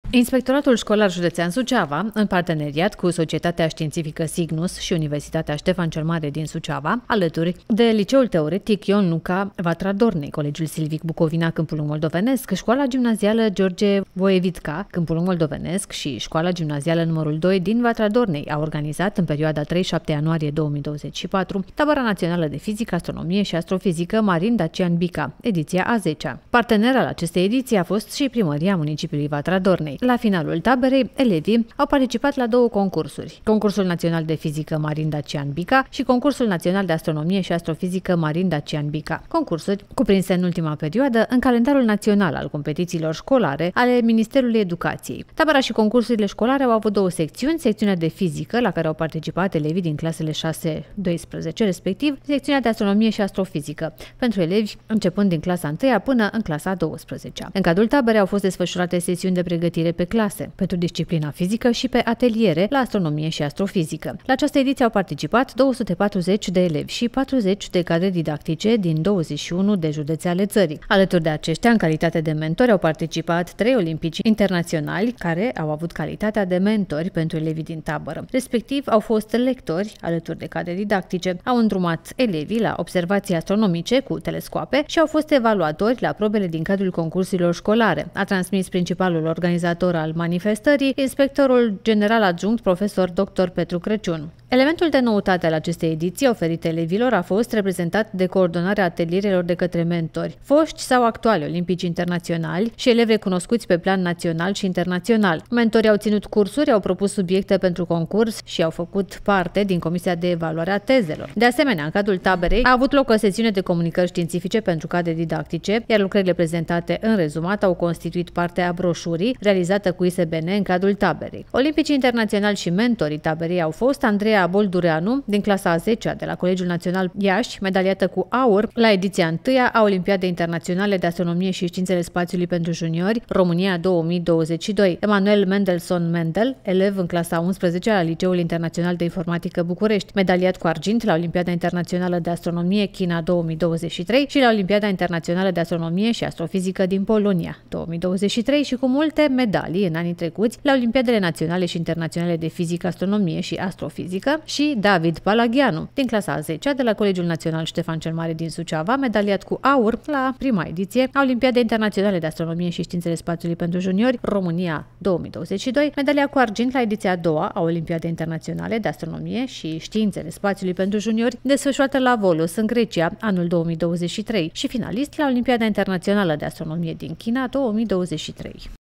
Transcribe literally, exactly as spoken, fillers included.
Inspectoratul Școlar Județean Suceava, în parteneriat cu Societatea Științifică Signus și Universitatea Ștefan cel Mare din Suceava, alături de Liceul Teoretic Ion Luca Vatra Dornei, Colegiul Silvic Bucovina Câmpul Moldovenesc, Școala Gimnazială George Voievidca Câmpul Moldovenesc și Școala Gimnazială numărul doi din Vatra Dornei au organizat în perioada trei șapte ianuarie două mii douăzeci și patru tabăra națională de fizică, astronomie și astrofizică Marin Dacian Bica, ediția a zecea. Partener al acestei ediții a fost și Primăria Municipiului Vatra Dornei. La finalul taberei, elevii au participat la două concursuri: Concursul Național de Fizică Marin Dacian Bica și Concursul Național de Astronomie și Astrofizică Marin Dacian Bica, concursuri cuprinse în ultima perioadă în calendarul național al competițiilor școlare ale Ministerului Educației. Tabăra și concursurile școlare au avut două secțiuni: secțiunea de fizică, la care au participat elevii din clasele șase doisprezece, respectiv secțiunea de astronomie și astrofizică, pentru elevi începând din clasa întâia până în clasa a douăsprezecea. În cadrul taberei au fost desfășurate sesiuni de pregătire pe clase, pentru disciplina fizică și pe ateliere la astronomie și astrofizică. La această ediție au participat două sute patruzeci de elevi și patruzeci de cadre didactice din douăzeci și unu de județe ale țării. Alături de aceștia, în calitate de mentori, au participat trei olimpici internaționali care au avut calitatea de mentori pentru elevii din tabără. Respectiv, au fost lectori alături de cadre didactice, au îndrumat elevii la observații astronomice cu telescoape și au fost evaluatori la probele din cadrul concursurilor școlare, a transmis principalul organizator al manifestării, inspectorul general adjunct profesor doctor Petru Crăciun. Elementul de noutate al acestei ediții oferite elevilor a fost reprezentat de coordonarea atelierelor de către mentori, foști sau actuali olimpici internaționali și elevi recunoscuți pe plan național și internațional. Mentorii au ținut cursuri, au propus subiecte pentru concurs și au făcut parte din Comisia de Evaluare a Tezelor. De asemenea, în cadrul taberei a avut loc o sesiune de comunicări științifice pentru cadre didactice, iar lucrările prezentate în rezumat au constituit parte a broșurii realizată cu I S B N în cadrul taberei. Olimpicii internaționali și mentorii taberei au fost Andreea Boldureanu, din clasa a zecea de la Colegiul Național Iași, medaliată cu aur la ediția întâia a Olimpiadei Internaționale de Astronomie și Științele Spațiului pentru Juniori, România două mii douăzeci și doi. Emanuel Mendelssohn Mendel, elev în clasa a unsprezecea la Liceul Internațional de Informatică București, medaliat cu argint la Olimpiada Internațională de Astronomie China două mii douăzeci și trei și la Olimpiada Internațională de Astronomie și Astrofizică din Polonia două mii douăzeci și trei și cu multe medalii în anii trecuți la Olimpiadele Naționale și Internaționale de Fizică, Astronomie și Astrofizică, și David Palaghianu, din clasa a zecea de la Colegiul Național Ștefan cel Mare din Suceava, medaliat cu aur la prima ediție a Olimpiadei Internaționale de Astronomie și Științele Spațiului pentru Juniori, România două mii douăzeci și doi, medalia cu argint la ediția a doua a Olimpiadei Internaționale de Astronomie și Științele Spațiului pentru Juniori, desfășurată la Volos, în Grecia, anul două mii douăzeci și trei, și finalist la Olimpiada Internațională de Astronomie din China două mii douăzeci și trei.